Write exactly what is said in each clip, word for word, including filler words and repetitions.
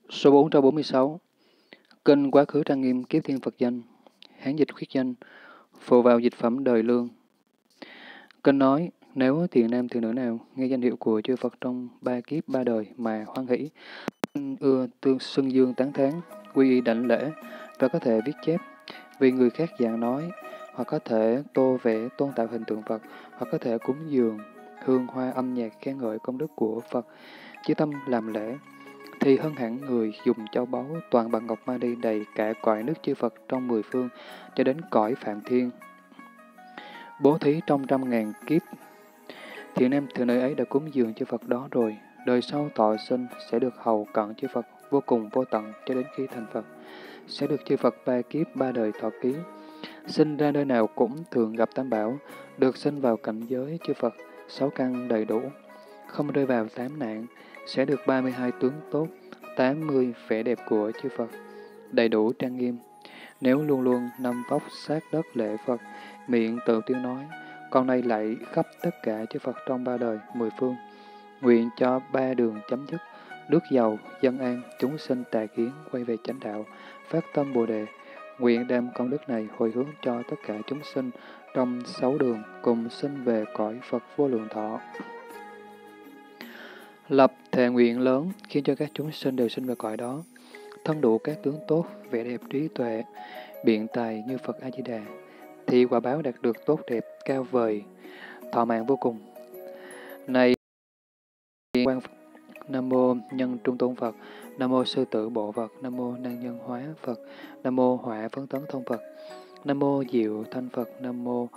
Số bốn trăm bốn mươi sáu. Kinh Quá Khứ Trang Nghiêm Kiếp Thiên Phật Danh. Hán dịch khuyết danh. Phụ vào dịch phẩm đời lương. Kinh nói, nếu thiện nam thiện nữ nào nghe danh hiệu của chư Phật trong ba kiếp ba đời mà hoan hỷ, ưa tương xưng dương tán thán, quy y đảnh lễ và có thể viết chép vì người khác giảng nói, hoặc có thể tô vẽ tôn tạo hình tượng Phật, hoặc có thể cúng dường hương hoa âm nhạc khen ngợi công đức của Phật, chí tâm làm lễ, thì hơn hẳn người dùng châu báu toàn bằng ngọc ma đi đầy cả cõi nước chư Phật trong mười phương cho đến cõi Phạm Thiên. Bố thí trong trăm ngàn kiếp, thiện nam thiện nữ ấy đã cúng dường chư Phật đó rồi, đời sau thọ sinh sẽ được hầu cận chư Phật vô cùng vô tận cho đến khi thành Phật, sẽ được chư Phật ba kiếp ba đời thọ ký. Sinh ra nơi nào cũng thường gặp tam bảo, được sinh vào cảnh giới chư Phật, sáu căn đầy đủ, không rơi vào tám nạn, sẽ được ba mươi hai tướng tốt, tám mươi vẻ đẹp của chư Phật, đầy đủ trang nghiêm. Nếu luôn luôn năm vóc sát đất lễ Phật, miệng tự tiếng nói, con nay lạy khắp tất cả chư Phật trong ba đời, mười phương, nguyện cho ba đường chấm dứt, nước giàu, dân an, chúng sinh tà kiến, quay về chánh đạo, phát tâm Bồ Đề, nguyện đem công đức này hồi hướng cho tất cả chúng sinh trong sáu đường, cùng sinh về cõi Phật vô lượng thọ. Lập thệ nguyện lớn, khiến cho các chúng sinh đều sinh về cõi đó, thân đủ các tướng tốt, vẻ đẹp trí tuệ, biện tài như Phật A-di-đà, thì quả báo đạt được tốt đẹp, cao vời, thọ mạng vô cùng. Này quan Phật, Nam mô Nhân Trung Tôn Phật, Nam mô Sư Tử Bộ Phật, Nam mô Năng Nhân Hóa Phật, Nam mô Hỏa Phấn Tấn Thông Phật, Nam mô Diệu Thanh Phật, Nam mô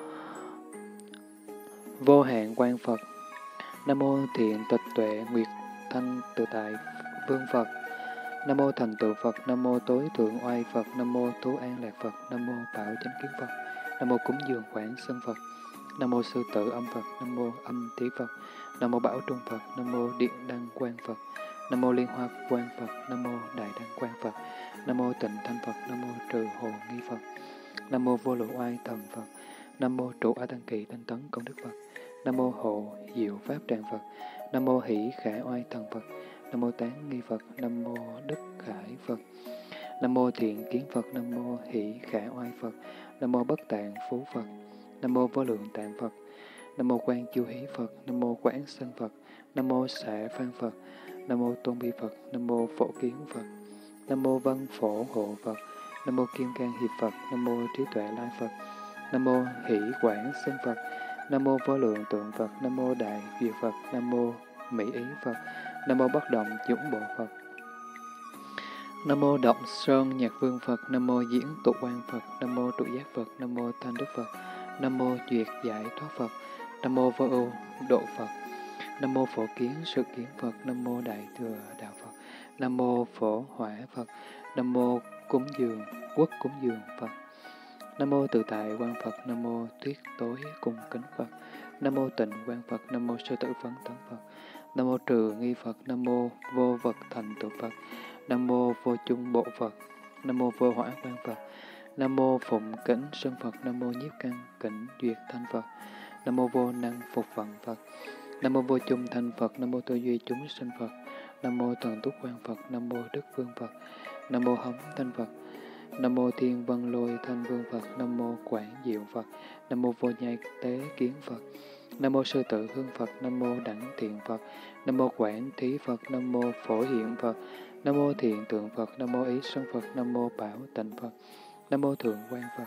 Vô Hạn Quan Phật, Nam mô Thiện Tịch Tuệ Nguyệt Thanh Tự Tại Vương Phật, Nam mô Thành Tựu Phật, Nam mô Tối Thượng Oai Phật, Nam mô Thú An Lạc Phật, Nam mô Bảo Chánh Kiến Phật, Nam mô Cúng Dường Quảng Sân Phật, Nam mô Sư Tử Âm Phật, Nam mô Âm Tí Phật, Nam mô Bảo Trung Phật, Nam mô Điện Đăng Quang Phật, Nam mô Liên Hoa Quang Phật, Nam mô Đại Đăng Quang Phật, Nam mô Tịnh Thanh Phật, Nam mô Trừ Hồ Nghi Phật, Nam mô Vô Lượng Oai Thần Phật, Nam mô Trụ A Tăng Kỳ Tinh Tấn Công Đức Phật, Nam mô Hộ Diệu Pháp Tràng Phật, Nam mô Hỷ Khả Oai Thần Phật, Nam mô Tán Nghi Phật, Nam mô Đức Khải Phật, Nam mô Thiện Kiến Phật, Nam mô Hỷ Khả Oai Phật, Nam mô Bất Tạng Phú Phật, Nam mô Vô Lượng Tạng Phật, Nam mô Quan Chiêu Hí Phật, Nam mô Quảng Sơn Phật, Nam mô Xạ Phan Phật, Nam mô Tôn Bi Phật, Nam mô Phổ Kiến Phật, Nam mô Vân Phổ Hộ Phật, Nam mô Kim Cang Hiệp Phật, Nam mô Trí Tuệ Lai Phật, Nam mô Hỷ Quảng Sơn Phật, Nam mô Vô Lượng Tượng Phật, Nam mô Đại Duyệt Phật, Nam mô Mỹ Ý Phật, Nam mô Bất Động Dũng Bộ Phật, Nam mô Động Sơn Nhạc Vương Phật, Nam mô Diễn Tụ Quan Phật, Nam mô Trụ Giác Phật, Nam mô Thanh Đức Phật, Nam mô Duyệt Giải Thoát Phật, Nam mô Vô Ưu Độ Phật, Nam mô Phổ Kiến Sự Kiến Phật, Nam mô Đại Thừa Đạo Phật, Nam mô Phổ Hỏa Phật, Nam mô Cúng Dường Quốc Cúng Dường Phật, Nam mô Tự Tại Quan Phật, Nam mô Tuyết Tối Cung Kính Phật, Nam mô Tịnh Quan Phật, Nam mô Sư Tử Phấn Tấn Phật, Nam mô Trừ Nghi Phật, Nam mô Vô Vật Thành Tựu Phật, Nam mô Vô Chung Bộ Phật, Nam mô Vô Hỏa Quan Phật, Nam mô Phụng Kính Sơn Phật, Nam mô Nhiếp Căn Kính Duyệt Thanh Phật, Nam mô Vô Năng Phục Vận Phật, Nam mô Vô Chung Thanh Phật, Nam mô Tư Duy Chúng Sinh Phật, Nam mô Thần Túc Quan Phật, Nam mô Đức Vương Phật, Nam mô Hống Thanh Phật, Nam mô Thiên Vân Lôi Thanh Vương Phật, Nam mô Quảng Diệu Phật, Nam mô Vô Nhai Tế Kiến Phật, Nam mô Sư Tự Hương Phật, Nam mô Đẳng Thiện Phật, Nam mô Quảng Thí Phật, Nam mô Phổ Hiện Phật, Nam mô Thiện Tượng Phật, Nam mô Ý Sơn Phật, Nam mô Bảo Tịnh Phật, Nam mô Thượng Quan Phật,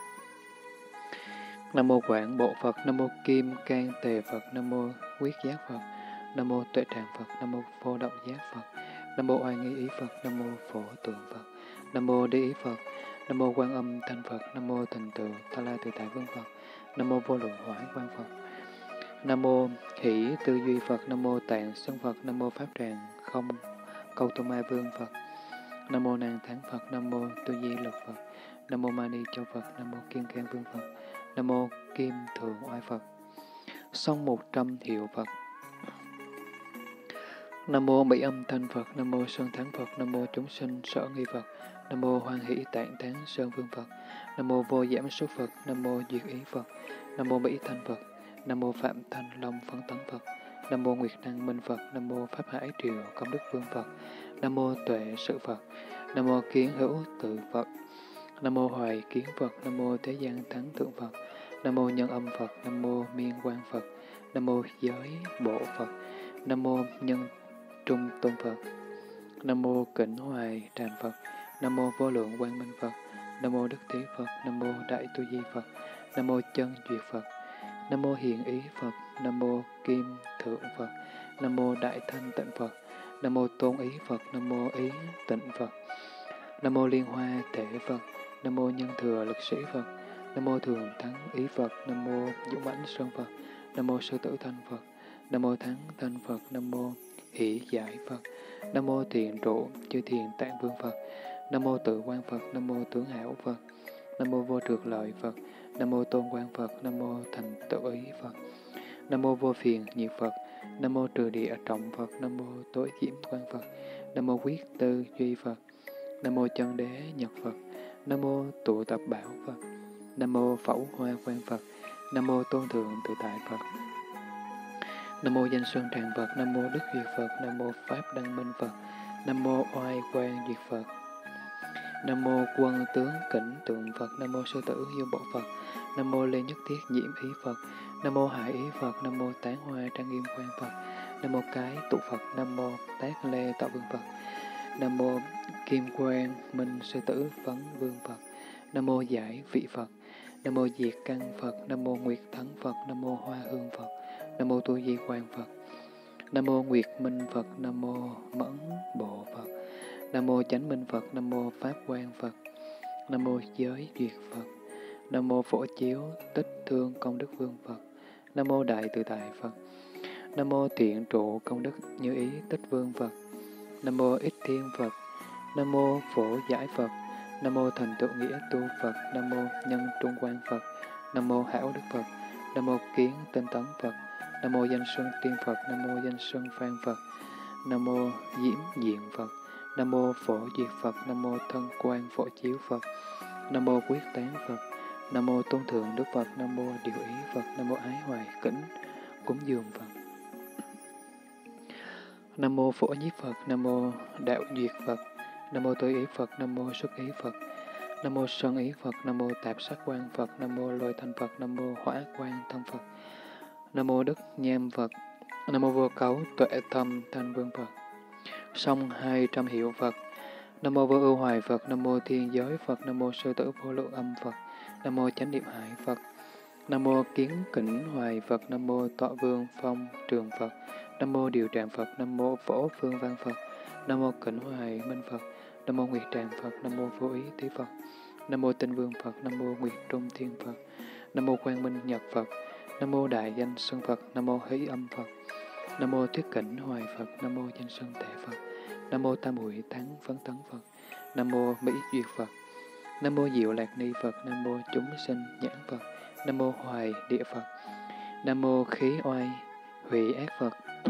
Nam mô Quảng Bộ Phật, Nam mô Kim Cang Tề Phật, Nam mô Quyết Giác Phật, Nam mô Tuệ Tràng Phật, Nam mô Vô Động Giác Phật, Nam mô Oai Nghi Ý Phật, Nam mô Phổ Tượng Phật, Nam mô Đế Ý Phật, Nam mô Quan Âm Thanh Phật, Nam mô Thành Tựu Ta La Tự Tại Vương Phật, Nam mô Vô Lượng Hỏa Quan Phật, Nam mô Hỷ Tư Duy Phật, Nam mô Tạng Sơn Phật, Nam mô Pháp Tràng Không Câu Tô Ma Vương Phật, Nam mô Nàng Thắng Phật, Nam mô Tu Di Lực Phật, Nam mô Mani Châu Phật, Nam mô Kim Cang Vương Phật, Nam mô Kim Thượng Oai Phật. Xong một trăm hiệu Phật. Nam mô Mỹ Âm Thanh Phật, Nam mô Sơn Thắng Phật, Nam mô Chúng Sinh Sở Nghi Phật, Nam mô Hoan Hỷ Tạng Thắng Sơn Vương Phật, Nam mô Vô Giảm Xuất Phật, Nam mô Duyệt Ý Phật, Nam mô Mỹ Thanh Phật, Nam mô Phạm Thanh Long Phấn Tấn Phật, Nam mô Nguyệt Năng Minh Phật, Nam mô Pháp Hải Triều Công Đức Vương Phật, Nam mô tuệ sự Phật. Nam mô kiến hữu tự Phật. Nam mô hoài kiến Phật. Nam mô thế gian thắng thượng Phật. Nam mô nhân âm Phật. Nam mô miên quan Phật. Nam mô giới bộ Phật. Nam mô nhân trung tôn Phật. Nam mô kính hoài tràng Phật. Nam mô vô lượng quang minh Phật. Nam mô đức thế Phật. Nam mô đại tu di Phật. Nam mô chân duyệt Phật. Nam mô hiền ý Phật. Nam mô kim thượng Phật. Nam mô đại thanh tịnh Phật. Nam mô tôn ý Phật. Nam mô ý tịnh Phật. Nam mô liên hoa thể Phật. Nam mô nhân thừa lực sĩ Phật. Nam mô thường thắng ý Phật. Nam mô dũng mãnh sơn Phật. Nam mô sư tử thanh Phật. Nam mô thắng thanh Phật. Nam mô hỷ giải Phật. Nam mô thiện trụ chư thiền tạng vương Phật. Nam mô tự quan Phật. Nam mô tướng hảo Phật. Nam mô vô trược lợi Phật. Nam mô tôn quan Phật. Nam mô thành tựu ý Phật. Nam mô vô phiền nhiệt Phật. Nam mô trừ địa trọng Phật. Nam mô tối diễm quan Phật. Nam mô quyết tư duy Phật. Nam mô chân đế nhật Phật. Nam mô tụ tập bảo Phật. Nam mô phẩu hoa quan Phật. Nam mô tôn thượng tự tại Phật. Nam mô danh sơn tràng Phật. Nam mô đức duyệt Phật. Nam mô pháp đăng minh Phật. Nam mô oai quan duyệt Phật. Nam mô quân tướng kỉnh tượng Phật. Nam mô sư tử vô bộ Phật. Nam mô lê nhất thiết nhiễm ý Phật. Nam mô hải ý Phật. Nam mô tán hoa trang nghiêm quan Phật. Nam mô cái tụ Phật. Nam mô tác lê tạo vương Phật. Nam mô kim quang minh sư tử vấn vương Phật. Nam mô giải vị Phật. Nam mô diệt căn Phật. Nam mô nguyệt thắng Phật. Nam mô hoa hương Phật. Nam mô tu di quan Phật. Nam mô nguyệt minh Phật. Nam mô mẫn bộ Phật. Nam mô chánh minh Phật. Nam mô pháp quan Phật. Nam mô giới duyệt Phật. Nam mô phổ chiếu tích thương công đức vương Phật. Nam mô đại tự tại Phật. Nam mô thiện trụ công đức như ý tích vương Phật. Nam mô ích thiên Phật. Nam mô phổ giải Phật. Nam mô thành tựu nghĩa tu Phật. Nam mô nhân trung quan Phật. Nam mô hảo đức Phật. Nam mô kiến tinh tấn Phật. Nam mô danh sơn tiên Phật. Nam mô danh sơn phan Phật. Nam mô diễm diện Phật. Nam mô phổ duyệt Phật. Nam mô thân quan phổ chiếu Phật. Nam mô quyết tán Phật. Nam mô tôn thượng Đức Phật. Nam mô điều ý Phật. Nam mô ái hoài kính cúng dường Phật. Nam mô phổ nhiếp Phật. Nam mô đạo duyệt Phật. Nam mô tối ý Phật. Nam mô xuất ý Phật. Nam mô sân ý Phật. Nam mô tạp sắc quan Phật. Nam mô lôi thanh Phật. Nam mô hỏa quan thân Phật. Nam mô đức nham Phật. Nam mô vô cấu tuệ thâm thanh vương Phật. Song hai trăm hiệu Phật. Nam mô vô ưu hoài Phật. Nam mô thiên giới Phật. Nam mô sư tử vô lượng âm Phật. Nam mô chánh niệm hải Phật. Nam mô kiến kỉnh hoài Phật. Nam mô tọa vương phong trường Phật. Nam mô điều tràng Phật. Nam mô phổ phương văn Phật. Nam mô kỉnh hoài minh Phật. Nam mô nguyệt tràng Phật. Nam mô vô ý thế Phật. Nam mô tinh vương Phật. Nam mô nguyệt trung thiên Phật. Nam mô quang minh nhật Phật. Nam mô đại danh sơn Phật. Nam mô hỷ âm Phật. Nam mô thuyết cảnh hoài Phật. Nam mô danh sơn tệ Phật. Nam mô tam muội thắng phấn tấn Phật. Nam mô mỹ duyệt Phật. Nam mô diệu lạc ni Phật. Nam mô chúng sinh nhãn Phật. Nam mô hoài địa Phật. Nam mô khí oai hủy ác Phật.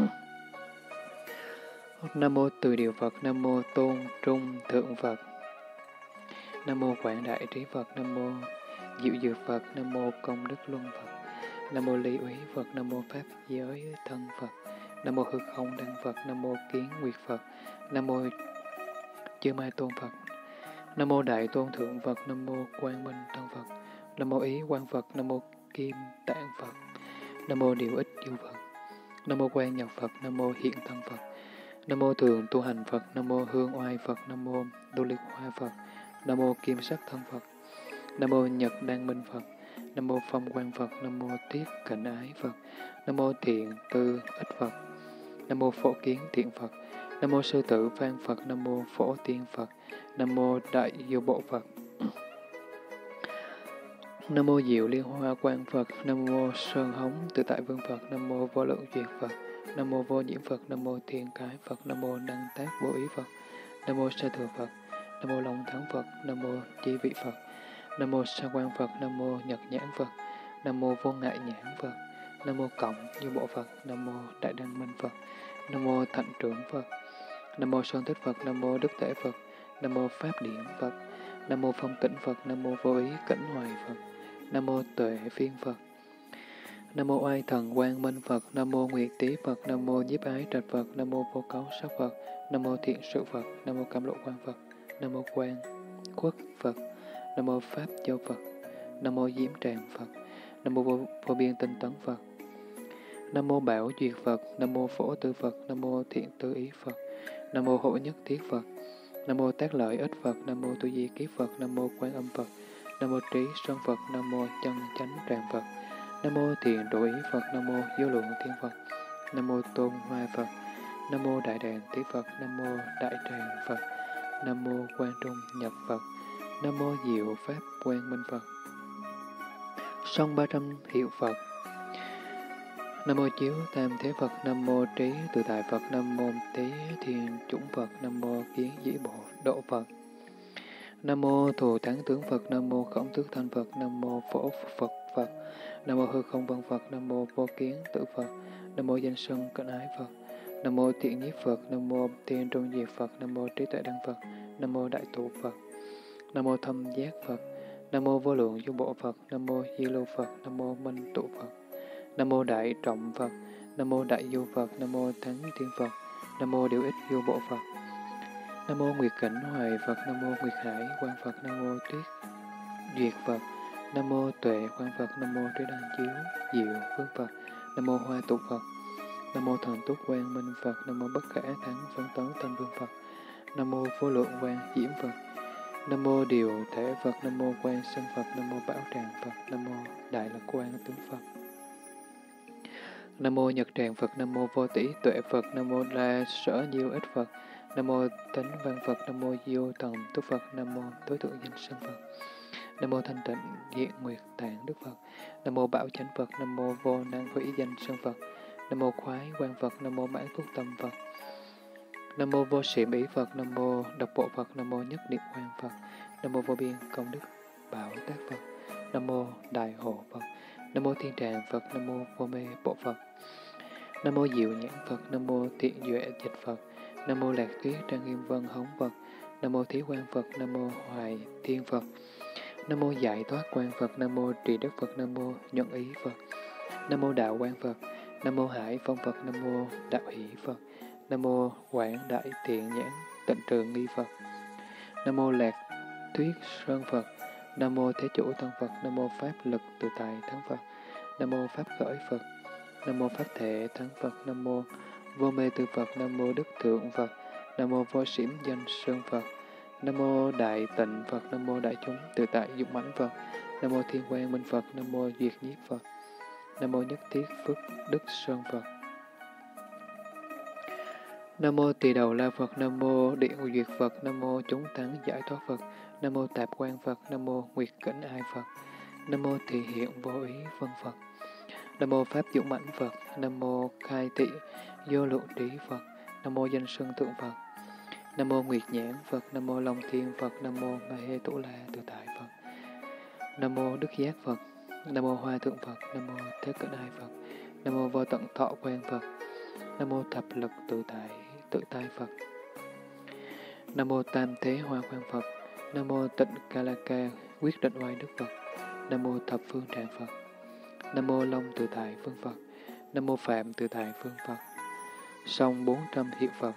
Nam mô từ điều Phật. Nam mô tôn trung thượng Phật. Nam mô quảng đại trí Phật. Nam mô diệu dược Phật. Nam mô công đức luân Phật. Nam mô ly úy Phật. Nam mô pháp giới thân Phật. Nam mô hư không đăng Phật. Nam mô kiến nguyệt Phật. Nam mô chư mai tôn Phật. Nam mô đại tôn thượng Phật. Nam mô quang minh thân Phật. Nam mô ý quan Phật. Nam mô kim tạng Phật. Nam mô điều ích du Phật. Nam mô quan nhật Phật. Nam mô hiện thân Phật. Nam mô thường tu hành Phật. Nam mô hương oai Phật. Nam mô đô ly hoa Phật. Nam mô kim sắc thân Phật. Nam mô nhật đăng minh Phật. Nam mô phong quan Phật. Nam mô tiết cảnh ái Phật. Nam mô thiện tư ích Phật. Nam mô phổ kiến thiện Phật. Nam mô sư tử phan Phật. Nam mô phổ tiên Phật. Nam mô đại vô bộ Phật. Nam mô diệu liên hoa quan Phật. Nam mô sơn hống tự tại vương Phật. Nam mô vô lượng duyệt Phật. Nam mô vô nhiễm Phật. Nam mô thiên cái Phật. Nam mô năng tác vô ý Phật. Nam mô sa thừa Phật. Nam mô long thắng Phật. Nam mô chi vị Phật. Nam mô sa quan Phật. Nam mô nhật nhãn Phật. Nam mô vô ngại nhãn Phật. Nam mô cộng như bộ Phật. Nam mô đại đăng minh Phật. Nam mô thạnh trưởng Phật. Nam mô sơn thích Phật. Nam mô đức thể Phật. Nam mô pháp điển Phật. Nam mô phong tịnh Phật. Nam mô vô ý cảnh hoài Phật. Nam mô tuệ phiên Phật. Nam mô oai thần quang minh Phật. Nam mô nguyệt tý Phật. Nam mô nhiếp ái trạch Phật. Nam mô vô cấu sắc Phật. Nam mô thiện sự Phật. Nam mô cam lộ quang Phật. Nam mô quang khuất Phật. Nam mô pháp châu Phật. Nam mô diễm tràng Phật. Nam mô vô, vô biên tinh tấn Phật. Nam mô bảo duyệt Phật. Nam mô phổ tư Phật. Nam mô thiện tư ý Phật. Nam mô hộ nhất thiết Phật. Nam mô tác lợi ích Phật. Nam mô tu di kiết Phật. Nam mô quan âm Phật. Nam mô trí sơn Phật. Nam mô chân chánh tràng Phật. Nam mô thiền độ ý Phật. Nam mô vô lượng thiên Phật. Nam mô tôn hoa Phật. Nam mô đại đàn tí Phật. Nam mô đại tràng Phật. Nam mô quan trung nhập Phật. Nam mô diệu pháp quang minh Phật. Song ba trăm hiệu Phật. Nam mô chiếu tam thế Phật. Nam mô trí tự tại Phật. Nam mô tý thiên chủng Phật. Nam mô kiến dĩ bộ độ Phật. Nam mô thù thắng tướng Phật. Nam mô khổng tước thanh Phật. Nam mô phổ Phật Phật. Nam mô hư không văn Phật. Nam mô vô kiến tự Phật. Nam mô danh sân cận ái Phật. Nam mô thiện nhiếp Phật. Nam mô thiên trung diệt Phật. Nam mô trí tuệ đăng Phật. Nam mô đại tụ Phật. Nam mô thâm giác Phật. Nam mô vô lượng vô bộ Phật. Nam mô di lưu Phật. Nam mô minh tụ Phật. Nam mô đại trọng Phật. Nam mô đại du Phật. Nam mô thắng thiên Phật. Nam mô điều ích vô bộ Phật. Nam mô nguyệt cảnh hoài Phật. Nam mô nguyệt hải quan Phật. Nam mô tuyết duyệt Phật. Nam mô tuệ quan Phật. Nam mô trí đăng chiếu diệu vương Phật. Nam mô hoa tụ Phật. Nam mô thần túc quang minh Phật. Nam mô bất khả thắng phấn tấn thanh vương Phật. Nam mô vô lượng quang diễm Phật. Nam mô điều thể Phật. Nam mô quang sân Phật. Nam mô bảo tràng Phật. Nam mô đại lạc quang tướng Phật. Nam mô nhật tràng Phật. Nam mô vô tỷ tuệ Phật. Nam mô la sở diêu ích Phật. Nam mô tánh văn Phật. Nam mô diêu thần túc Phật. Nam mô tối thượng danh sân Phật. Nam mô thanh tịnh diện nguyệt tạng đức Phật. Nam mô bảo chánh Phật. Nam mô vô năng hủy danh sân Phật. Nam mô khoái quan Phật. Nam mô mãn túc tâm Phật. Nam mô vô sĩ mỹ Phật. Nam mô độc bộ Phật. Nam mô nhất niệm quan Phật. Nam mô vô biên công đức bảo tác Phật. Nam mô đại hộ Phật. Nam mô thiên tràng Phật. Nam mô vô mê bộ Phật. Nam mô diệu nhãn Phật. Nam mô thiện duệ dịch Phật. Nam mô lạc tuyết trang nghiêm vân hống Phật. Nam mô thí quan Phật. Nam mô hoài thiên Phật. Nam mô giải thoát quan Phật. Nam mô trì đức Phật. Nam mô nhuận ý Phật. Nam mô đạo quan Phật. Nam mô hải phong Phật. Nam mô đạo hỷ Phật. Nam mô quảng đại thiện nhãn tịnh trường nghi Phật. Nam mô lạc thuyết sơn Phật. Nam mô thế chủ thân Phật. Nam mô pháp lực tự tại thắng Phật. Nam mô pháp khởi Phật. Nam mô pháp thể thắng Phật. Nam mô vô mê tư Phật. Nam mô đức thượng Phật. Nam mô vô xỉm danh sơn Phật. Nam mô đại tịnh Phật. Nam mô đại chúng tự tại dụng mãnh Phật. Nam mô thiên quang minh Phật. Nam mô duyệt nhiếp Phật. Nam mô nhất thiết phước đức sơn Phật. Nam mô tỳ đầu la Phật. Nam mô điện duyệt Phật. Nam mô chúng thắng giải thoát Phật. Nam mô tạp quan Phật. Nam mô nguyệt cảnh ai Phật. Nam mô thị hiện vô ý vân Phật. Nam mô pháp dũng mãnh Phật. Nam mô khai thị vô lượng trí Phật. Nam mô danh sân thượng Phật. Nam mô nguyệt nhãn Phật. Nam mô long thiên Phật. Nam mô ma hê tụ la tự tại Phật. Nam mô đức giác Phật. Nam mô hoa thượng Phật. Nam mô thế cận ai Phật. Nam mô vô tận thọ quan Phật. Nam mô thập lực tự tại tự tại Phật. Nam mô tam thế hoa quan Phật. Nam mô tịnh ca la ca quyết định oai đức Phật. Nam mô thập phương tràng Phật. Nam mô long tự tại phương Phật. Nam mô phạm tự tại phương Phật. Song bốn trăm hiệu Phật.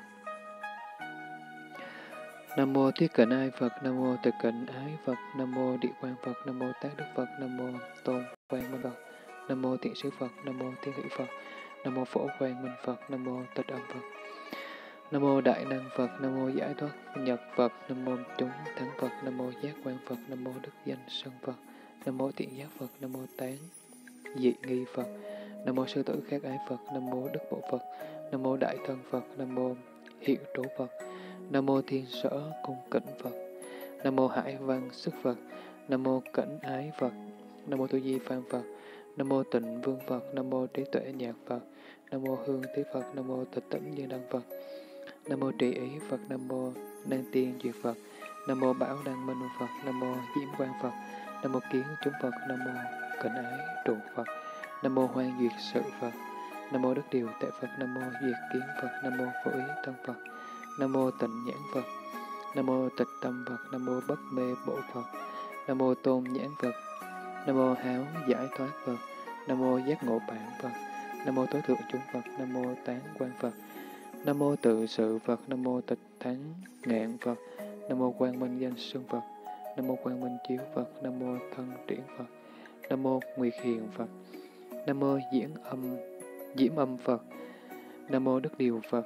Nam mô thiết cận ai Phật. Nam mô thực cận ái Phật. Nam mô địa quan Phật. Nam mô tác đức Phật. Nam mô tôn quang minh Phật. Nam mô thiện sư Phật. Nam mô thiên hỷ Phật. Nam mô phổ quang minh Phật. Nam mô tịch âm Phật. Nam mô đại năng Phật. Nam mô giải thoát nhật Phật. Nam mô chúng thắng Phật. Nam mô giác quan Phật. Nam mô đức danh sân Phật. Nam mô thiện giác Phật. Nam mô tán dị nghi Phật. Nam mô sư tử khác ái Phật. Nam mô đức bộ Phật. Nam mô đại thân Phật. Nam mô hiệu trú Phật. Nam mô thiên sở cung kính Phật. Nam mô hải văn sức Phật. Nam mô cẩn ái Phật. Nam mô tu di phan Phật. Nam mô tịnh vương Phật. Nam mô trí tuệ nhạc Phật. Nam mô hương tí Phật. Nam mô tịch tỉnh như đăng Phật. Nam mô trì ý Phật. Nam mô năng tiên duyệt Phật. Nam mô bảo đăng minh Phật. Nam mô diễm quang Phật. Nam mô kiến chúng Phật. Nam mô cẩn ái trụ Phật. Nam mô hoan duyệt sự Phật. Nam mô đức điều tệ Phật. Nam mô duyệt kiến Phật. Nam mô phổ ý thân Phật. Nam mô tịnh nhãn Phật. Nam mô tịch tâm Phật. Nam mô bất mê bộ Phật. Nam mô tôn nhãn Phật. Nam mô háo giải thoát Phật. Nam mô giác ngộ bản Phật. Nam mô tối thượng chúng Phật. Nam mô tán quan Phật. Nam mô tự sự Phật. Nam mô tịch thắng ngạn Phật. Nam mô quang minh danh xưng Phật. Nam mô quang minh chiếu Phật. Nam mô thân triển Phật. Nam mô nguyệt hiền Phật. Nam mô diễn âm diễm âm Phật. Nam mô đức điều Phật.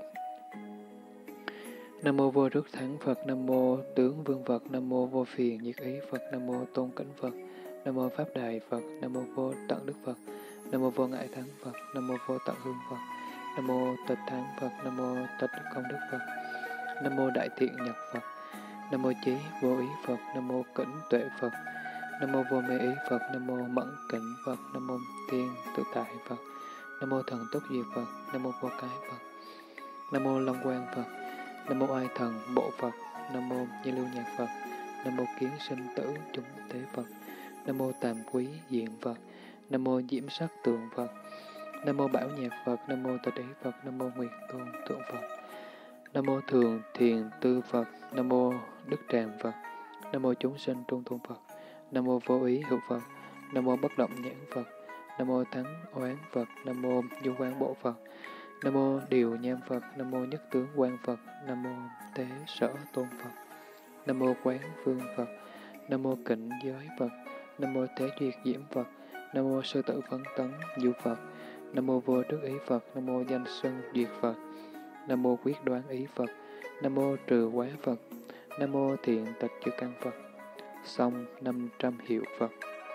Nam mô vô rước thắng Phật. Nam mô tướng vương Phật. Nam mô vô phiền nhiệt ý Phật. Nam mô tôn kính Phật. Nam mô pháp đài Phật. Nam mô vô tận đức Phật. Nam mô vô ngại thắng Phật. Nam mô vô tận hương Phật. Nam mô tịch thắng Phật. Nam mô tịch công đức Phật. Nam mô đại thiện nhật Phật. Nam mô chí vô ý Phật. Nam mô kính tuệ Phật. Nam mô vô mê ý Phật. Nam mô mẫn kính Phật. Nam mô thiên tự tại Phật. Nam mô thần túc diệt Phật. Nam mô vô cái Phật. Nam mô long quang Phật. Nam mô oai thần bộ Phật. Nam mô như lưu nhạc Phật. Nam mô kiến sinh tử chúng tế Phật. Nam mô tàm quý diện Phật. Nam mô diễm sắc tượng Phật. Nam mô bảo nhạc Phật. Nam mô tịch ý Phật. Nam mô nguyệt tôn tượng Phật. Nam mô thường thiền tư Phật. Nam mô đức tràng Phật. Nam mô chúng sinh trung tôn Phật. Nam mô vô ý hữu Phật. Nam mô bất động nhãn Phật. Nam mô thắng oán Phật. Nam mô du quang bộ Phật. Nam mô điều nham Phật. Nam mô nhất tướng quang Phật. Nam mô tế sở tôn Phật. Nam mô quán vương Phật. Nam mô kịnh giới Phật. Nam mô thế duyệt diễm Phật. Nam mô sư tử phấn tấn du Phật. Nam mô vô trước ý Phật. Nam mô danh xưng duyệt Phật. Nam mô quyết đoán ý Phật. Nam mô trừ quá Phật. Nam mô thiện tịch chư căn Phật. Xong năm trăm hiệu Phật.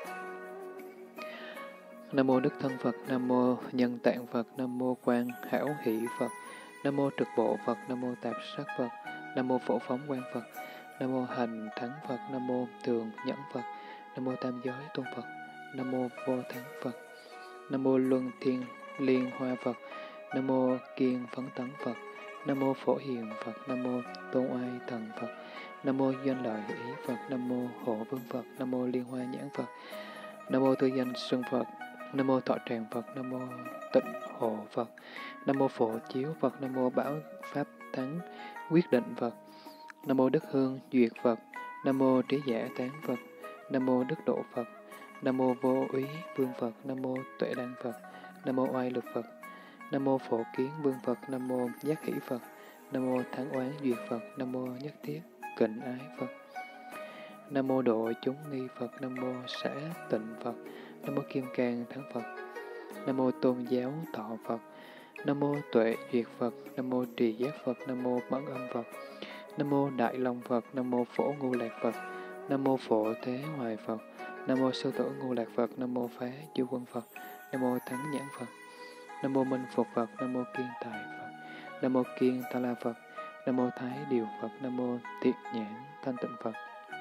Nam mô đức thân Phật. Nam mô nhân tạng Phật. Nam mô quan hảo hỷ Phật. Nam mô trực bộ Phật. Nam mô tạp sắc Phật. Nam mô phổ phóng quang Phật. Nam mô hành thắng Phật. Nam mô thường nhẫn Phật. Nam mô tam giới tôn Phật. Nam mô vô thắng Phật. Nam mô luân thiên liên hoa Phật. Nam mô kiên phấn tấn Phật. Nam mô phổ hiền Phật. Nam mô tôn oai thần Phật. Nam mô doanh lợi ý Phật. Nam mô hộ vương Phật. Nam mô liên hoa nhãn Phật. Nam mô tư danh xưng Phật. Nam mô thọ tràng Phật. Nam mô tịnh hộ Phật. Nam mô phổ chiếu Phật. Nam mô bảo pháp thắng quyết định Phật. Nam mô đức hương duyệt Phật. Nam mô trí giả tán Phật. Nam mô đức độ Phật. Nam mô vô úy vương Phật. Nam mô tuệ đăng Phật. Nam mô oai lực Phật. Nam mô phổ kiến vương Phật. Nam mô giác hỷ Phật. Nam mô thắng oán duyệt Phật. Nam mô nhất thiết kính ái Phật. Nam mô độ chúng nghi Phật. Nam mô xã tịnh Phật. Nam mô kim cang thắng Phật. Nam mô tôn giáo thọ Phật. Nam mô tuệ duyệt Phật. Nam mô trì giác Phật. Nam mô mẫn âm Phật. Nam mô đại long Phật. Nam mô phổ ngu lạc Phật. Nam mô phổ thế hoài Phật. Nam mô sư tử ngu lạc Phật. Nam mô phá chư quân Phật. Nam mô thắng nhãn Phật. Nam mô minh phục Phật. Nam mô kiên tài Phật. Nam mô kiên ta la Phật. Nam mô thái điều Phật. Nam mô tiện nhãn thanh tịnh Phật.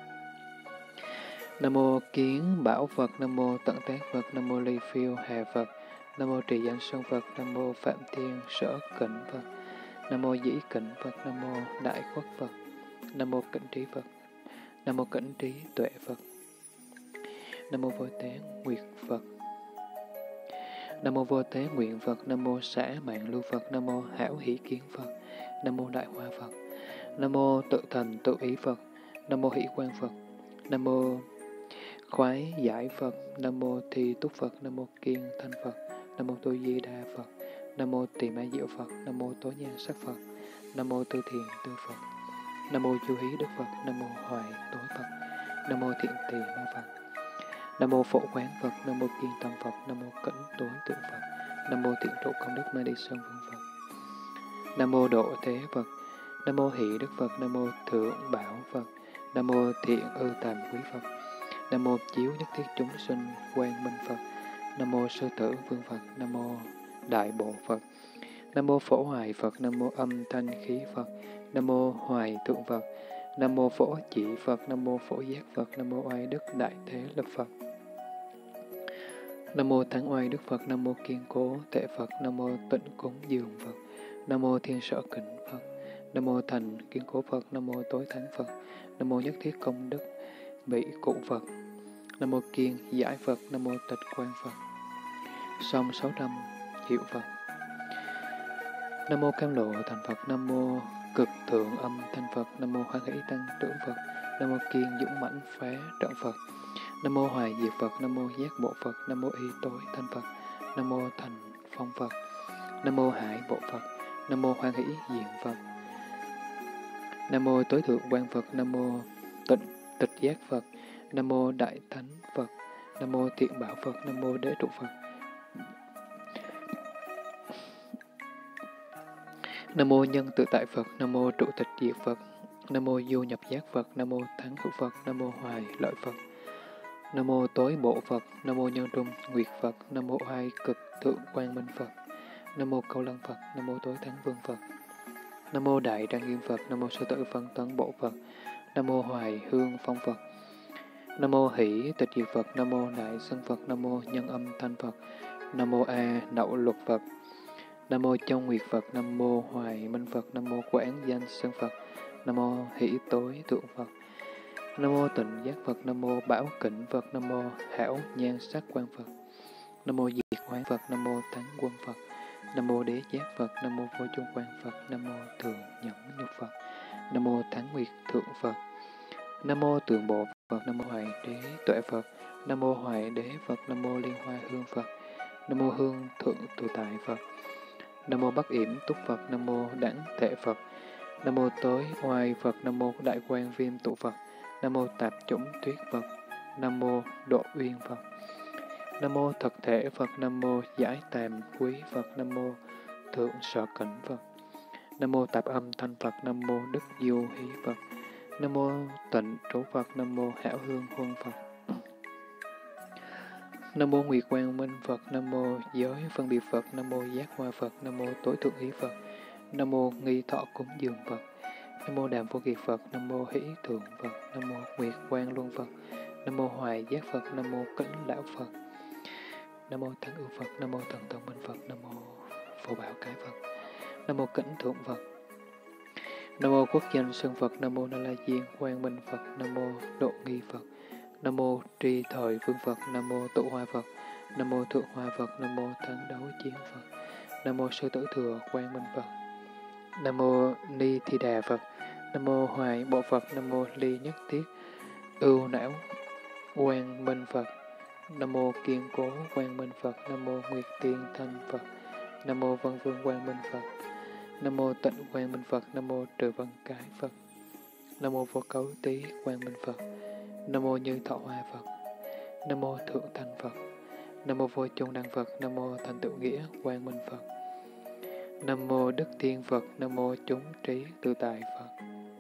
Nam mô kiến bảo Phật. Nam mô tận tác Phật. Nam mô ly phiêu hà Phật. Nam mô trì danh sơn Phật. Nam mô phạm thiên sở kỉnh Phật. Nam mô dĩ kỉnh Phật. Nam mô đại khuất Phật. Nam mô kỉnh trí Phật. Nam mô kỉnh trí tuệ Phật. Nam mô vô tế nguyệt Phật. Nam mô vô tế nguyện Phật. Nam mô xã mạng lưu Phật. Nam mô hảo hỷ kiến Phật. Nam mô đại hoa Phật. Nam mô tự thành tự ý Phật. Nam mô hỷ quang Phật. Nam mô khoái giải Phật. Nam mô thi túc Phật. Nam mô kiên thanh Phật. Nam mô tu di đà Phật. Nam mô tỳ ma diệu Phật. Nam mô tối nhan sắc Phật. Nam mô tư thiền tư Phật. Nam mô chu hí đức Phật. Nam mô hoài tối Phật. Nam mô thiện tỳ ma Phật. Nam mô phổ quán Phật. Nam mô kiên tâm Phật. Nam mô cẩn tối tượng Phật. Nam mô thiện trụ công đức ma đi sơn vương Phật. Nam mô độ thế Phật. Nam mô hỷ đức Phật. Nam mô thượng bảo Phật. Nam mô thiện ư tàm quý Phật. Nam mô chiếu nhất thiết chúng sinh quang minh Phật. Nam mô sư tử vương Phật. Nam mô đại bộ Phật. Nam mô phổ hoài Phật. Nam mô âm thanh khí Phật. Nam mô hoài tượng Phật. Nam mô phổ chỉ Phật. Nam mô phổ giác Phật. Nam mô oai đức đại thế lực Phật. Nam mô thắng oai đức Phật. Nam mô kiên cố tệ Phật. Nam mô tịnh cúng dường Phật. Nam mô thiên sở kính Phật. Nam mô thành kiên cố Phật. Nam mô tối thắng Phật. Nam mô nhất thiết công đức bị cụ Phật. Nam mô kiên giải Phật. Nam mô tịch quan Phật. Xong sáu trăm hiệu Phật. Nam mô cam lộ thành Phật. Nam mô cực thượng âm thanh Phật. Nam mô hoan hỷ tăng trưởng Phật. Nam mô kiên dũng mãnh phá trận Phật. Nam mô hoài diệt Phật. Nam mô giác bộ Phật. Nam mô y tối thanh Phật. Nam mô Thành Phong Phật. Nam mô Hải Bộ Phật. Nam mô Hoan Hỷ Diện Phật. Nam mô Tối Thượng Quang Phật. Nam mô Tịnh Tịch Giác Phật. Nam mô Đại Thánh Phật. Nam mô Thiện Bảo Phật. Nam mô Đế Trụ Phật. Nam mô Nhân Tự Tại Phật. Nam mô Trụ Tịch Diệt Phật. Nam mô Vô Nhập Giác Phật. Nam mô Thắng Hữu Phật. Nam mô Hoài Lợi Phật. Nam mô Tối Bộ Phật. Nam mô Nhân Trung Nguyệt Phật. Nam mô Oai Cực Thượng Quang Minh Phật. Nam mô Câu Lăng Phật. Nam mô Tối Thắng Vương Phật. Nam mô Đại Trang Nghiêm Phật. Nam mô Sư Tử Phân Tấn Bộ Phật. Nam mô Hoài Hương Phong Phật. Nam mô Hỷ Tịch Diệt Phật. Nam mô Đại Sơn Phật. Nam mô Nhân Âm Thanh Phật. Nam mô A Nậu Lục Phật. Nam mô Châu Nguyệt Phật. Nam mô Hoài Minh Phật. Nam mô Quảng Danh Sơn Phật. Nam mô Hỷ Tối Thượng Phật. Nam mô Tịnh Giác Phật. Nam mô Bảo Kỉnh Phật. Nam mô Hảo Nhan Sắc Quan Phật. Nam mô Diệt Hoán Phật. Nam mô Thắng Quân Phật. Nam mô Đế Giác Phật. Nam mô Vô Trung Quan Phật. Nam mô Thường Nhẫn Nhục Phật. Nam mô Thắng Nguyệt Thượng Phật. Nam mô Tượng Bộ Phật. Nam mô Hoài Đế Tuệ Phật. Nam mô Hoài Đế Phật. Nam mô Liên Hoa Hương Phật. Nam mô Hương Thượng Tự Tại Phật. Nam mô Bắc Yểm Túc Phật. Nam mô Đẳng Tệ Phật. Nam mô Tối Oai Phật. Nam mô Đại Quang Viêm Tụ Phật. Nam mô Tạp Chủng Tuyết Phật. Nam mô Độ Uyên Phật. Nam mô Thật Thể Phật. Nam mô Giải Tàm Quý Phật. Nam mô Thượng Sở Cảnh Phật. Nam mô Tạp Âm Thanh Phật. Nam mô Đức Du Hí Phật. Nam mô Tịnh Trú Phật. Nam mô Hảo Hương Huân Phật. Nam mô Nguyệt Quang Minh Phật. Nam mô Giới Phân Biệt Phật. Nam mô Giác Hoa Phật. Nam mô Tối Thượng Ý Phật. Nam mô Nghi Thọ Cúng Dường Phật. Nam mô Đàm Vô Kiệt Phật. Nam mô Hỷ Thượng Phật. Nam mô Nguyệt Quang Luân Phật. Nam mô Hoài Giác Phật. Nam mô Kính Lão Phật. Nam mô Thắng Ưu Phật. Nam mô Thần Thông Minh Phật. Nam mô Phổ Bảo Cái Phật. Nam mô Kính Thượng Phật. Nam mô Quốc Danh Sơn Phật. Nam mô Na La Diên Quang Minh Phật. Nam mô Độ Nghi Phật. Nam mô Tri Thời Vương Phật. Nam mô Tụ Hoa Phật. Nam mô Thượng Hoa Phật. Nam mô Thắng Đấu Chiến Phật. Nam mô Sư Tử Thừa Quang Minh Phật. Nam mô Ni Thi Đà Phật. Nam mô Hoài Bộ Phật. Nam mô Ly Nhất Thiết Ưu Não Quang Minh Phật. Nam mô Kiên Cố Quang Minh Phật. Nam mô Nguyệt Tiên Thanh Phật. Nam mô Vân Vương Quang Minh Phật. Nam mô Tịnh Quang Minh Phật. Nam mô Trừ Văn Cái Phật. Nam mô Vô Cấu Tý Quang Minh Phật. Nam mô Như Thọ Hoa Phật. Nam mô Thượng Thanh Phật. Nam mô Vô Chung Đăng Phật. Nam mô Thành Tựu Nghĩa Quang Minh Phật. Nam mô Đức Thiên Phật. Nam mô Chúng Trí Tự Tại Phật.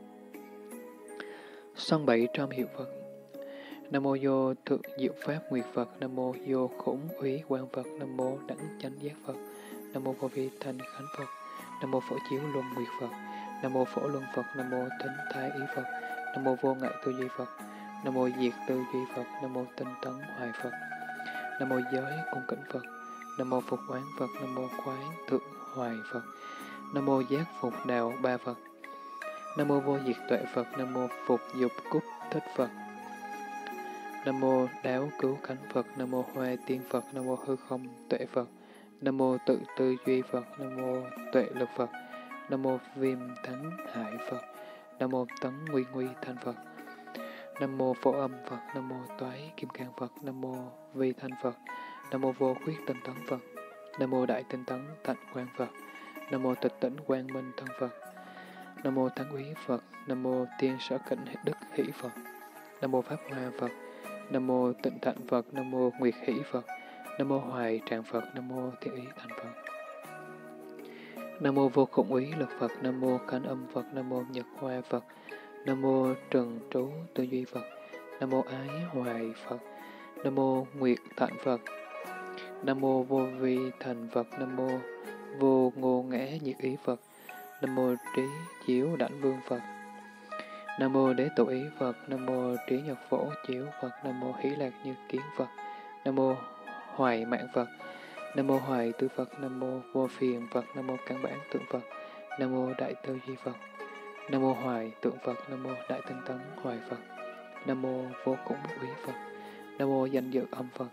Son bảy trăm hiệu Phật. Nam mô Vô Thượng Diệu Pháp Nguyệt Phật. Nam mô Vô Khủng Úy Quang Phật. Nam mô Đẳng Chánh Giác Phật. Nam mô Vô Vi Thanh Khánh Phật. Nam mô Phổ Chiếu Luân Nguyệt Phật. Nam mô Phổ Luân Phật. Nam mô Thính Thái Ý Phật. Nam mô Vô Ngại Tư Duy Phật. Nam mô Diệt Tư Duy Phật. Nam mô Tinh Tấn Hoài Phật. Nam mô Giới Cung Kính Phật. Nam mô Phục Quán Phật. Nam mô Quán Thượng Hoài Phật. Nam mô Giác Phục Đạo Ba Phật. Nam mô Vô Diệt Tuệ Phật. Nam mô Phục Dục Cúc Thích Phật. Nam mô Đáo Cứu Khánh Phật. Nam mô Hoa Tiên Phật. Nam mô Hư Không Tuệ Phật. Nam mô Tự Tư Duy Phật. Nam mô Tuệ Lực Phật. Nam mô Viêm Thắng Hải Phật. Nam mô Tấn Nguy Nguy Thanh Phật. Nam mô Phổ Âm Phật. Nam mô Toái Kim Cang Phật. Nam mô Vi Thanh Phật. Nam mô Vô Khuyết Tinh Tấn Phật. Nam mô Đại Tinh Tấn Thạnh Quang Phật. Nam mô Tịch Tỉnh Quang Minh Thân Phật. Nam mô Thắng Úy Phật. Nam mô Tiên Sở Cảnh Đức Hỷ Phật. Nam mô Pháp Hoa Phật. Nam mô Tịnh Thạnh Phật. Nam mô Nguyệt Hỷ Phật. Nam mô Hoài Tràng Phật. Nam mô Thiện Ý Thành Phật. Nam mô Vô Khủng Úy Lực Phật. Nam mô Khánh Âm Phật. Nam mô Nhật Hoa Phật. Nam mô Trần Trú Tư Duy Phật. Nam mô Ái Hoài Phật. Nam mô Nguyệt Thạnh Phật. Nam mô Vô Vi Thành Phật. Nam mô Vô Ngô Ngã Nhiệt Ý Phật. Nam mô Trí Chiếu Đảnh Vương Phật. Nam mô Đế Tổ Ý Phật. Nam mô Trí Nhật Phổ Chiếu Phật. Nam mô Hỷ Lạc Như Kiến Phật. Nam mô Hoài Mạng Phật. Nam mô Hoài Tư Phật. Nam mô Vô Phiền Phật. Nam mô Căn Bản Tượng Phật. Nam mô Đại Tư Duy Phật. Nam mô Hoài Tượng Phật. Nam mô Đại Tinh Tấn Hoài Phật. Nam mô Vô Cũng Úy Phật. Nam mô Danh Dự Âm Phật.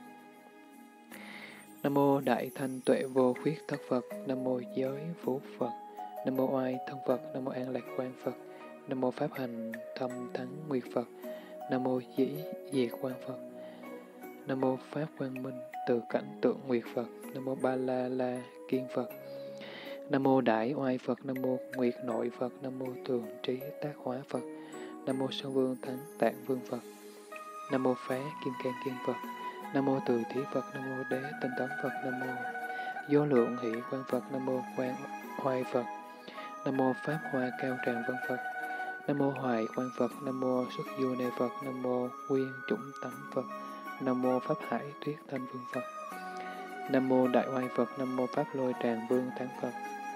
Nam mô Đại Thanh Tuệ Vô Khuyết Thất Phật. Nam mô Giới Phú Phật. Nam mô Oai Thân Phật. Nam mô An Lạc Quang Phật. Nam mô Pháp Hành Thâm Thắng Nguyệt Phật. Nam mô Dĩ Diệt Quang Phật. Nam mô Pháp Quang Minh Từ Cảnh Tượng Nguyệt Phật. Nam mô Ba La La Kiên Phật. Nam mô Đại Oai Phật. Nam mô Nguyệt Nội Phật. Nam mô Thường Trí Tác Hóa Phật. Nam mô Sơn Vương Thánh Tạng Vương Phật. Nam mô Phá Kim Cang Kiên Phật. Nam mô Từ Thí Phật. Nam mô Đế Tinh Tấn Phật. Nam mô Vô Lượng Hỷ Quang Phật. Nam mô Quang Hoai Phật. Nam mô Pháp Hoa Cao Tràng Văn Phật. Nam mô Hoài Quang Phật. Nam mô Xuất Du Nê Phật. Nam mô Nguyên Chủng Tánh Phật. Nam mô Pháp Hải Tuyết Thanh Vương Phật. Nam mô Đại Oai Phật. Nam mô Pháp Lôi Tràng Vương Thắng Phật.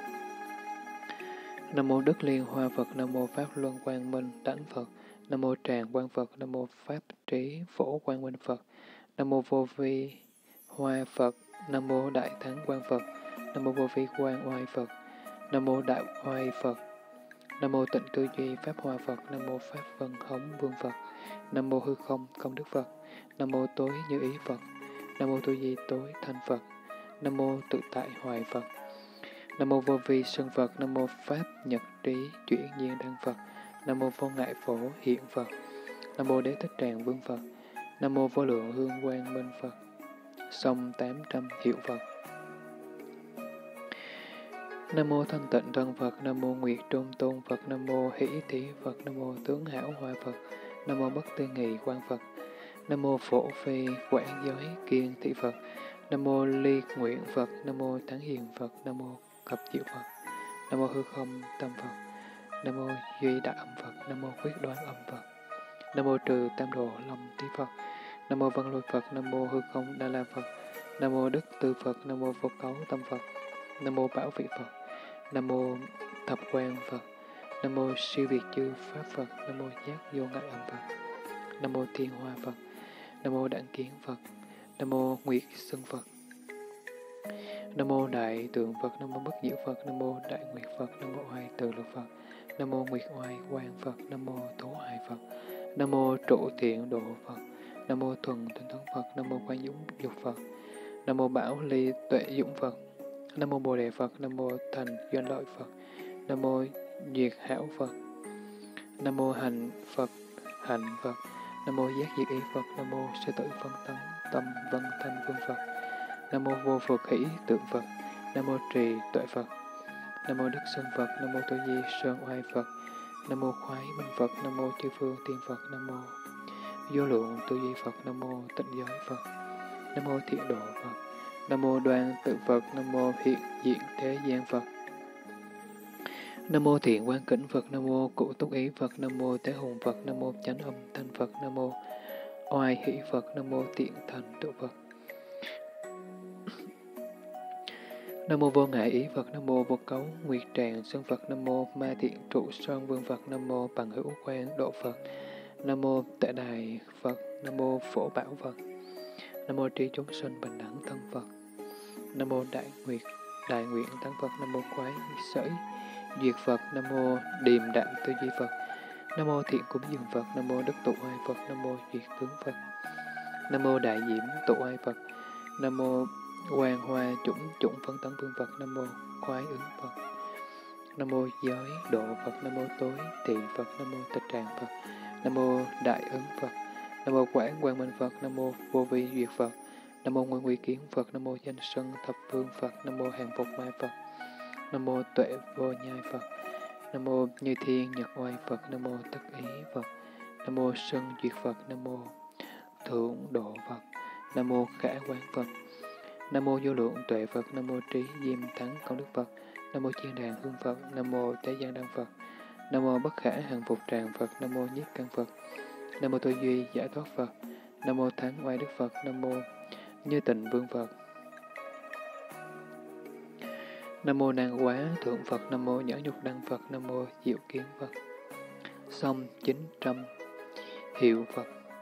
Nam mô Đức Liên Hoa Phật. Nam mô Pháp Luân Quang Minh Tánh Phật. Nam mô Tràng Quang Phật. Nam mô Pháp Trí Phổ Quang Minh Phật. Nam mô Vô Vi Hoa Phật. Nam mô Đại Thắng Quang Phật. Nam mô Vô Vi Quang Oai Phật. Nam mô Đại Oai Phật. Nam mô Tịnh Cư Duy Pháp Hoa Phật. Nam mô Pháp Vân Hống Vương Phật. Nam mô Hư Không Công Đức Phật. Nam mô Tối Như Ý Phật. Nam mô Tu Di Tối Thanh Phật. Nam mô Tự Tại Hoài Phật. Nam mô Vô Vi Sơn Phật. Nam mô Pháp Nhật Trí Chuyển Nhiên Đăng Phật. Nam mô Vô Ngại Phổ Hiện Phật. Nam mô Đế Thích Tràng Vương Phật. Nam mô Vô Lượng Hương Quang Minh Phật. Sông tám trăm hiệu Phật. Nam mô Thanh Tịnh Thân Phật. Nam mô Nguyệt Trung Tôn Phật. Nam mô Hỷ Thí Phật. Nam mô Tướng Hảo Hoa Phật. Nam mô Bất Tư Nghị Quang Phật. Nam mô Phổ Phi Quảng Giới Kiên Thị Phật. Nam mô Ly Nguyện Phật. Nam mô Thắng Hiền Phật. Nam mô Cập Diệu Phật. Nam mô Hư Không Tâm Phật. Nam mô Duy Đại Âm Phật. Nam mô Quyết Đoán Âm Phật. Nam mô Trừ Tam Đồ Long Tí Phật. Nam mô Văn Lôi Phật. Nam mô Hư Không Đa La Phật. Nam mô Đức Tư Phật. Nam mô Vô Cấu Tâm Phật. Nam mô Bảo Vị Phật. Nam mô Thập Quang Phật. Nam mô Siêu Việt Chư Pháp Phật. Nam mô Giác Vô Ngại Âm Phật. Nam mô Thiên Hoa Phật. Nam mô Đẳng Kiến Phật. Nam mô Nguyệt Xưng Phật. Nam mô Đại Tượng Phật. Nam mô Bất Diệu Phật. Nam mô Đại Nguyệt Phật. Nam mô Oai Từ Lực Phật. Nam mô Nguyệt Oai Quang Phật. Nam mô Thố Hài Phật. Nam mô Trụ Thiện Độ Phật. Nam mô Thuần Tinh Tấn Phật. Nam mô Quang Dũng Dục Phật. Nam mô Bảo Ly Tuệ Dũng Phật. Nam mô Bồ Đề Phật. Nam mô Thành Doanh Lợi Phật. Nam mô Duyệt Hảo Phật. Nam mô Hành Phật. Hạnh Phật. Nam mô Giác Diệt Ý Phật. Nam mô Sư Tử Phân Tấn Tâm Vân Thanh Vương Phật. Nam mô Vô Phật Hỷ Tượng Phật. Nam mô Trì Tuệ Phật. Nam mô Đức Sơn Phật. Nam mô Tô Di Sơn Oai Phật. Nam mô Khoái Minh Phật. Nam mô Chư Phương Tiên Phật. Nam mô Vô Lượng Tu Di Phật. Nam mô Tịnh Giới Phật. Nam mô Thiện Độ Phật. Nam mô Đoan Tự Phật. Nam mô Hiện Diện Thế Gian Phật. Nam mô Thiện Quang Kính Phật. Nam mô Cụ Túc Ý Phật. Nam mô Tế Hùng Phật. Nam mô Chánh Âm Thanh Phật. Nam mô Oai Hỷ Phật. Nam mô Tiện Thành Trụ Phật. Nam mô Vô Ngại Ý Phật. Nam mô Vô Cấu Nguyệt Tràng Sơn Phật. Nam mô Ma Thiện Trụ Sơn Vương Phật. Nam mô Bằng Hữu Quang Độ Phật. Nam mô Tệ Đài Phật. Nam mô Phổ Bảo Phật. Nam mô Trí Chúng Sinh Bình Đẳng Thân Phật. Nam mô Đại Nguyệt Đại Nguyện Tăng Phật. Nam mô Quái Sởi Duyệt Phật. Nam mô Điềm Đạm Tư Duy Phật. Nam mô Thiện Cúng Dường Phật. Nam mô Đức Tụ Oai Phật. Nam mô Duyệt Tướng Phật. Nam mô Đại Diễm Tụ Oai Phật. Nam mô Quang Hoa Chủng Chủng Phân Tấn Vương Phật. Nam mô Khoái Ứng Phật. Nam mô Giới Độ Phật. Nam mô Tối Tỵ Phật. Nam mô Tịch Tràng Phật. Nam mô Đại Ứng Phật. Nam mô Quảng Quang Minh Phật. Nam mô Vô Vi Duyệt Phật. Nam mô Nguyên Quy Kiến Phật. Nam mô Danh Sân Thập Phương Phật. Nam mô Hàng Phục Mai Phật. Nam mô Tuệ Vô Nhai Phật. Nam mô Như Thiên Nhật Oai Phật. Nam mô Tức Ý Phật. Nam mô Sơn Duyệt Phật. Nam mô Thượng Độ Phật. Nam mô Khả Quang Phật. Nam mô Vô Lượng Tuệ Phật. Nam mô Trí Diêm Thắng Công Đức Phật. Nam mô Chiên Đàn Hương Phật. Nam mô Thế Gian Đăng Phật. Nam mô Bất Khả Hàng Phục Tràng Phật. Nam mô Nhiếp Căn Phật. Nam mô Tô Duy Giải Thoát Phật. Nam mô Thắng Oai Đức Phật. Nam mô Như Tịnh Vương Phật. Nam mô Nan Quá Thượng Phật. Nam mô Nhẫn Nhục Đăng Phật. Nam mô Diệu Kiến Phật. Song chín trăm hiệu Phật.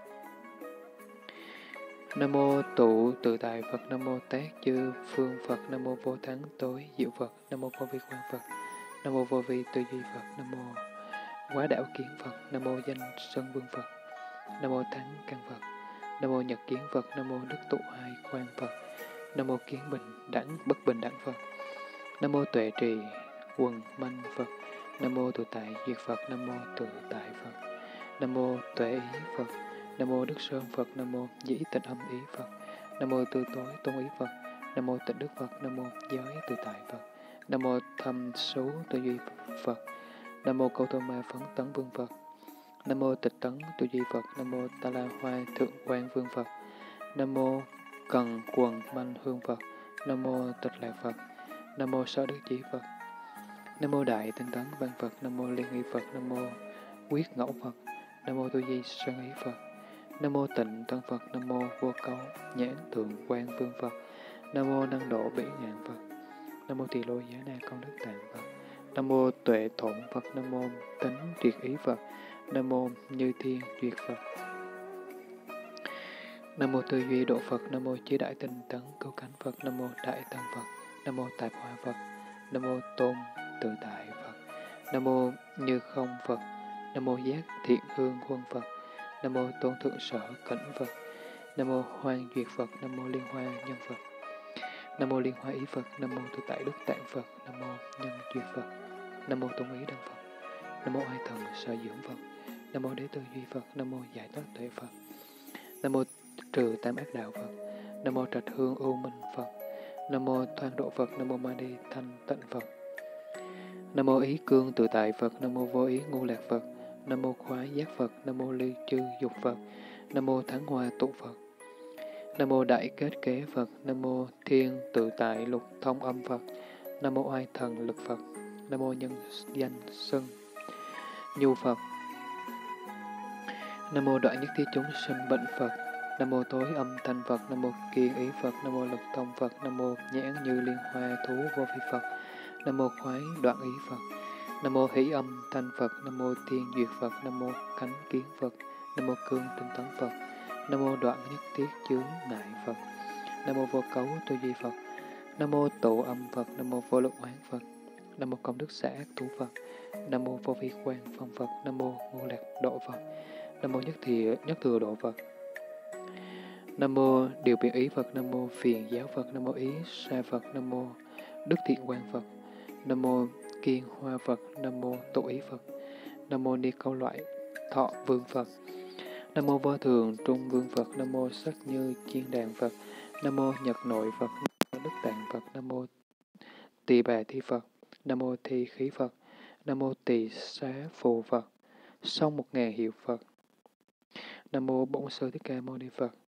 Nam mô Tụ Tự Tại Phật. Nam mô Tác Chư Phương Phật. Nam mô Vô Thắng Tối Diệu Phật. Nam mô Vô Vi Quang Phật. Nam mô Vô Vi Tư Duy Phật. Nam mô Quá Đảo Kiến Phật. Nam mô Danh Sơn Vương Phật. Nam mô Thắng Căn Phật. Nam mô Nhật Kiến Phật. Nam mô Đức Tụ Hai Quang Phật. Nam mô Kiến Bình Đẳng Bất Bình Đẳng Phật. Nam mô Tuệ Trì Quần Manh Phật. Nam mô Tự Tại Duyệt Phật. Nam mô Tự Tại Phật. Nam mô Tuệ Ý Phật. Nam mô Đức Sơn Phật. Nam mô Dĩ Tịnh Âm Ý Phật. Nam mô Tư Tối Tôn Ý Phật. Nam mô Tịnh Đức Phật. Nam mô Giới Tự Tại Phật. Nam mô Thâm Số Tư Duy Phật. Nam mô Câu Tô Ma Phấn Tấn Vương Phật. Nam mô Tịch Tấn Tu Duy Phật. Nam mô Ta La Hoa Thượng Quan Vương Phật. Nam mô Cần Quần Manh Hương Phật. Nam mô Tịch Lạc Phật. Nam mô Sáu Đức Chí Phật. Nam mô Đại Tinh Tấn Văn Phật. Nam mô Liên Y Phật. Nam mô Quyết Ngẫu Phật. Nam mô Tu Di Sơn Ý Phật. Nam mô Tịnh Tân Phật. Nam mô Vô Cấu Nhãn Thượng Quan Vương Phật. Nam mô Năng Độ Bỉ Ngạn Phật. Nam mô Tỳ Lô Giá Na Công Đức Tạng Phật. Nam mô Tuệ Thổn Phật. Nam mô Tánh Triệt Ý Phật. Nam mô Như Thiên Duyệt Phật. Nam mô Tư Duy Độ Phật. Nam mô Chí Đại Tinh Tấn Cứu Cánh Phật. Nam mô Đại Tăng Phật. Nam mô Tạp Hoa Phật. Nam mô Tôn Tự Tại Phật. Nam mô Như Không Phật. Nam mô Giác Thiện Hương Huân Phật. Nam mô Tôn Thượng Sở Cảnh Phật. Nam mô Hoan Duyệt Phật. Nam mô Liên Hoa Nhân Phật. Nam mô Liên Hoa Ý Phật. Nam mô Tự Tại Đức Tạng Phật. Nam mô Nhân Duyệt Phật. Nam mô Tôn Ý Đăng Phật. Nam mô Oai Thần Sở Dưỡng Phật. Nam mô Đế Tư Duy Phật. Nam mô Giải Thoát Tuệ Phật. Nam mô Trừ Tam Ác Đạo Phật. Nam mô Trạch Hương U Minh Phật. Nam mô Thoan Độ Phật. Nam mô Ma Đi Thanh Tịnh Phật. Nam mô Ý Cương Tự Tại Phật. Nam mô Vô Ý Ngu Lạc Phật. Nam mô Khoái Giác Phật. Nam mô Ly Chư Dục Phật. Nam mô Thắng Hoa Tụ Phật. Nam mô Đại Kết Kế Phật. Nam mô Thiên Tự Tại Lục Thông Âm Phật. Nam mô Oai Thần Lực Phật. Nam mô Nhân Danh Sân Nhu Phật. Nam mô Đoạn Nhất Thiết Chúng Sinh Bệnh Phật. Nam mô Tối Âm Thanh Phật. Nam mô Kiên Ý Phật. Nam mô Lực Thông Phật. Nam mô Nhãn Như Liên Hoa Thú Vô Phi Phật. Nam mô Khoái Đoạn Ý Phật. Nam mô Hỷ Âm Thanh Phật. Nam mô Thiên Duyệt Phật. Nam mô Cánh Kiến Phật. Nam mô Cương Tinh Tấn Phật. Nam mô Đoạn Nhất Thiết Chướng Ngại Phật. Nam mô Vô Cấu Tu Duy Phật. Nam mô Tụ Âm Phật. Nam mô Vô Lượng Oán Phật. Nam mô Công Đức Xả Ác Thú Phật. Nam mô Vô Vi Quan Phong Phật. Nam mô Ngô Lạc Độ Phật. Nam mô Nhất Thiện Nhất Thừa Độ Phật. Nam mô Điều Biện Ý Phật. Nam mô Phiền Giáo Phật. Nam mô Ý Sa Phật. Nam mô Đức Thiện Quan Phật. Nam mô Kiên Hoa Phật. Nam mô Tụ Ý Phật. Nam mô Ni Câu Loại Thọ Vương Phật. Nam mô Vô Thường Trung Vương Phật. Nam mô Sắc Như Chiên Đàn Phật. Nam mô Nhật Nội Phật. Nam mô Đức Tạng Phật. Nam mô Tỳ Bà Thi Phật. Nam mô Thi Khí Phật. Nam mô Tỳ Xá Phù Phật. Song một ngàn hiệu Phật. Nam mô Bổn Sư Thích Ca Mâu Ni Phật.